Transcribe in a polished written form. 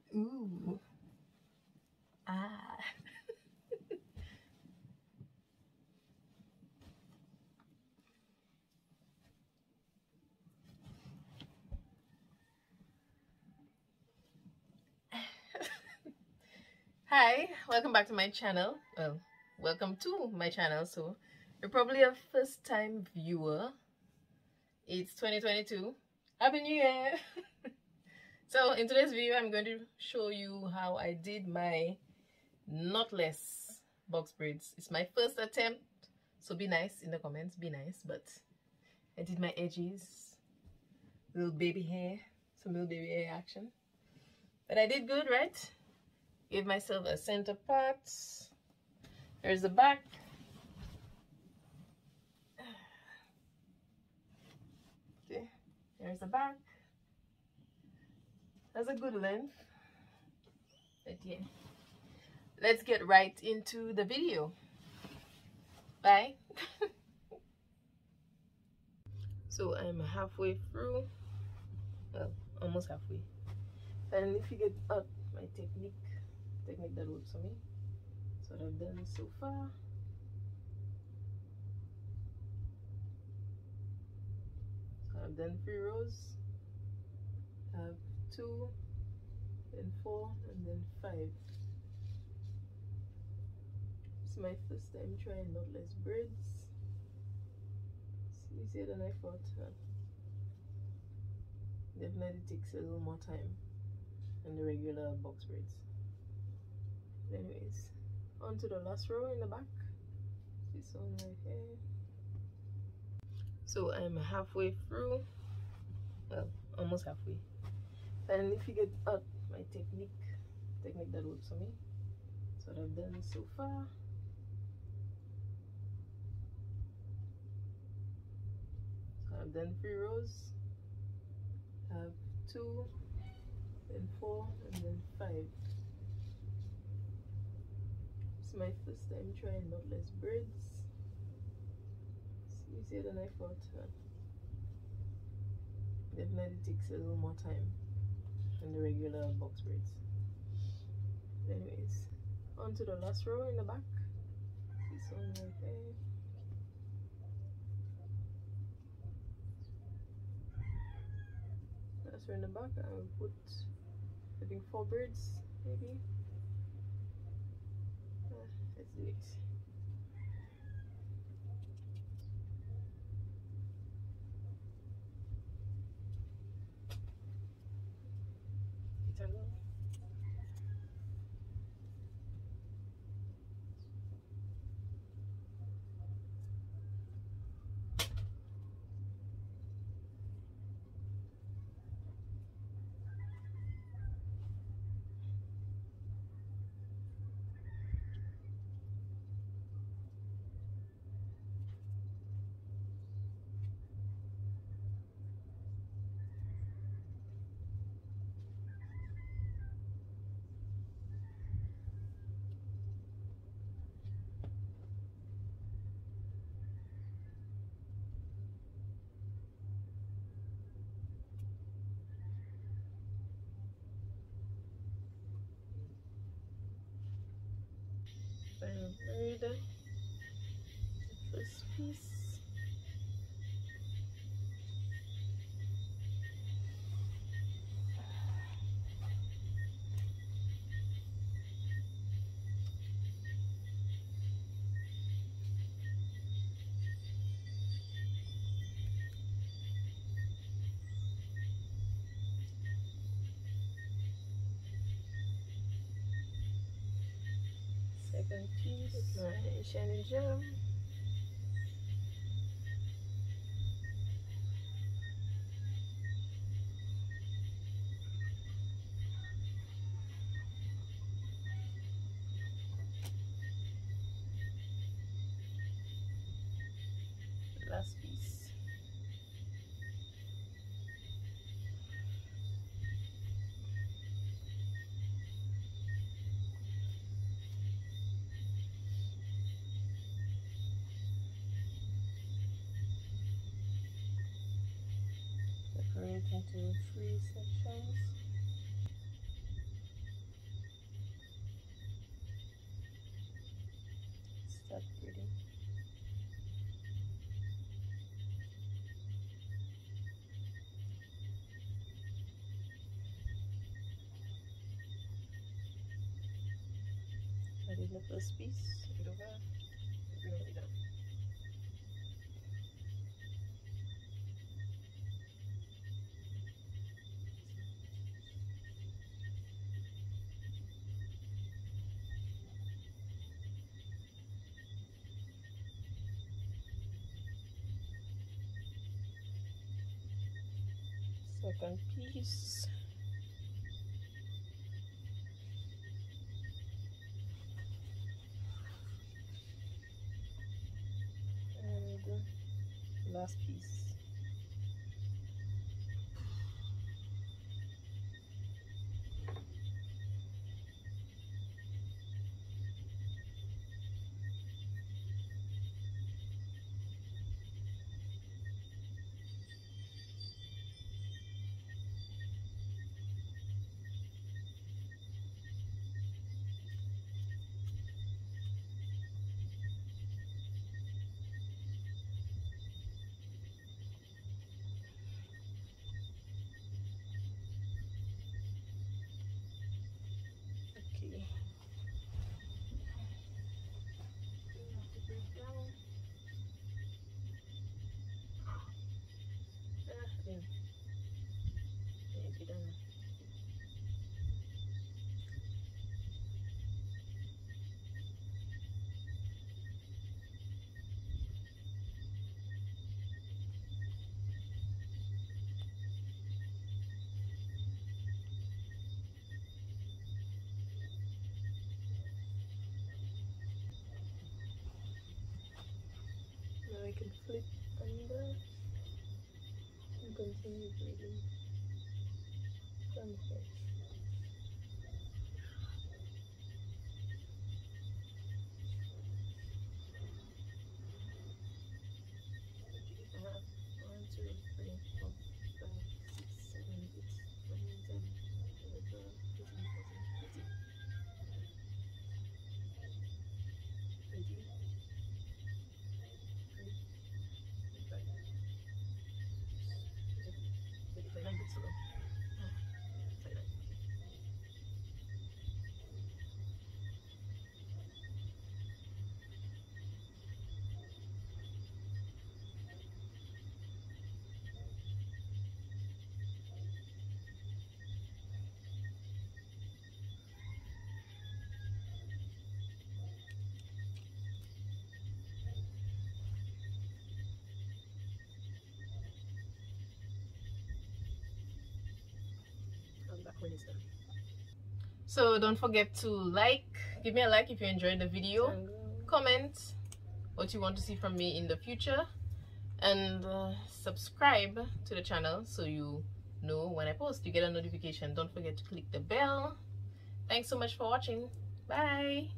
Ooh. Ah. Hi, welcome back to my channel. Well, welcome to my channel. So, you're probably a first time viewer. It's 2022. Happy New Year! So, in today's video, I'm going to show you how I did my knotless box braids. It's my first attempt, so be nice in the comments, be nice. But I did my edges, little baby hair, some little baby hair action. But I did good, right? Gave myself a center part. There's the back. Okay, there's the back. That's a good length. But yeah, let's get right into the video. Bye. So I'm halfway through. Well, almost halfway. And if you get out my technique that works for me. That's what I've done so far. So I've done 3 rows. I have 2, then 4, and then 5. It's my first time trying knotless braids. It's easier than I thought. Definitely takes a little more time than the regular box braids. But anyways, on to the last row in the back. This one right here. So I'm halfway through. Well, almost halfway. And if you get out my technique that works for me. That's what I've done so far. So I've done 3 rows. I have 2, then 4, and then 5. It's my first time trying knotless braids. It's easier than I thought. Definitely takes a little more time than the regular box braids. But anyways, on to the last row in the back. This one right there. Last row in the back, I will put, I think, 4 braids maybe. Let's do it. Final braid, first piece. Second piece, my shiny gem. Last piece. Separate into 3 sections. Start breathing. I did the first piece. Flip it over. Bring it down. Second piece. And last piece. Now I can flip under and continue breathing from here. So don't forget to give me a like if you enjoyed the video, comment what you want to see from me in the future, and subscribe to the channel so you know when I post. You get a notification. Don't forget to click the bell. Thanks so much for watching. Bye.